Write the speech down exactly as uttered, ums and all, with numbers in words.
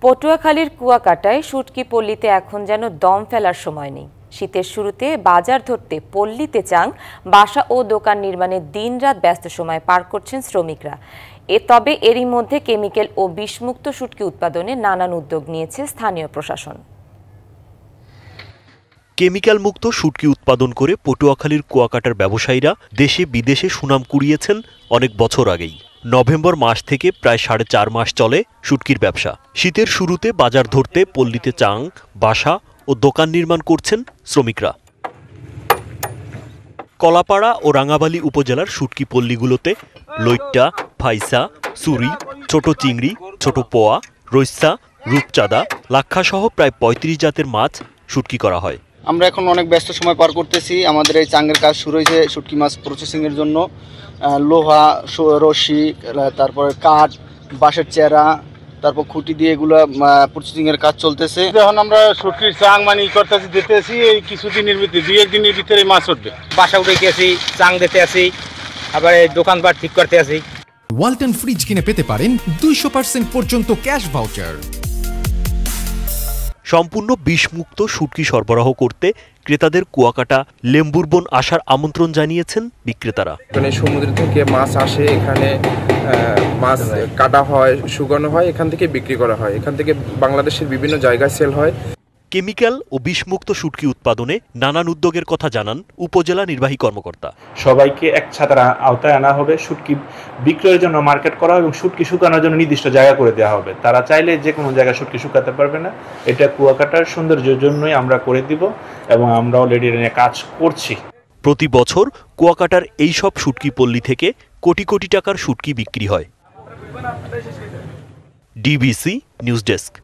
পটুয়াখালীর কুয়াকাটায় শুটকি পল্লীতে এখন যেন দম ফেলার সময় নেই। শীতের শুরুতে বাজার ধরতে পল্লীতে চাং, বাসা ও দোকান নির্মাণে দিনরাত ব্যস্ত সময় পার করছেন শ্রমিকরা। এ তবে এরই মধ্যে কেমিক্যাল ও বিষমুক্ত শুটকি উৎপাদনে নানান উদ্যোগ নিয়েছে স্থানীয় প্রশাসন। কেমিক্যাল মুক্ত শুটকি উৎপাদন করে পটুয়াখালীর কুয়াকাটার ব্যবসায়ীরা দেশে বিদেশে সুনাম কুড়িয়েছেন অনেক বছর আগেই। নভেম্বর মাস থেকে প্রায় সাড়ে চার মাস চলে শুটকির ব্যবসা। শীতের শুরুতে বাজার ধরতে পল্লীতে চাং, বাসা ও দোকান নির্মাণ করছেন শ্রমিকরা। কলাপাড়া ও রাঙাবালী উপজেলার শুটকি পল্লীগুলোতে লইট্টা, ফাইসা, সুরি, ছোট চিংড়ি, ছোট পোয়া, রৈসা, রূপচাঁদা, লাক্ষাসহ প্রায় পঁয়ত্রিশ জাতের মাছ শুটকি করা হয়। আমরা এখন অনেক ব্যস্ত সময় পার করতেছি। আমাদের এই চাঙ্গের কাজ শুরু হয়েছে শুটকি মাছ প্রসেসিংয়ের জন্য। লোহা, রশি, তারপরে কাঠ, বাঁশের চেরা, তারপর খুঁটি দিয়ে এগুলো প্রসেসিংয়ের কাজ চলতেছে। এখন আমরা শুটকির চাং মানে করতেছি দিতেছি, এই কিছুদিনের ভিতরে দুই একদিনের ভিতরে মাছ উঠবে। বাসা উঠে গেছি, চাং দিতে আসি, আবার দোকানপাট ঠিক করতে আসি। ওয়ালটন ফ্রিজ কিনে পেতে পারেন দুইশো পার্সেন্ট পর্যন্ত ক্যাশ ভাউচার। সম্পূর্ণ বিষমুক্ত শুটকি সরবরাহ করতে ক্রেতাদের কুয়াকাটা লেম্বুরবন আসার আমন্ত্রণ জানিয়েছেন বিক্রেতারা। এখানে সমুদ্র থেকে মাছ আসে, এখানে মাছ কাটা হয়, শুকানো হয়, এখান থেকে বিক্রি করা হয়। এখান থেকে বাংলাদেশের বিভিন্ন জায়গায় সেল হয়। কেমিক্যাল ও বিষমুক্ত শুটকি উৎপাদনে নানান উদ্যোগের কথা জানান উপজেলা নির্বাহী কর্মকর্তা। সবাইকে এক ছাতার আওতায় আনা হবে, শুটকি বিক্রয়ের জন্য মার্কেট করা এবং শুটকি শুকানোর জন্য নির্দিষ্ট জায়গা করে দেওয়া হবে। তারা চাইলে যে কোনো জায়গায় শুটকি শুকাতে পারবে না। এটা কুয়াকাটার সৌন্দর্যের জন্যই আমরা করে দিব এবং আমরা অলরেডি নিয়ে কাজ করছি। প্রতি বছর কুয়াকাটার এই সব শুটকি পল্লী থেকে কোটি কোটি টাকার শুটকি বিক্রি হয়। DBC news desk.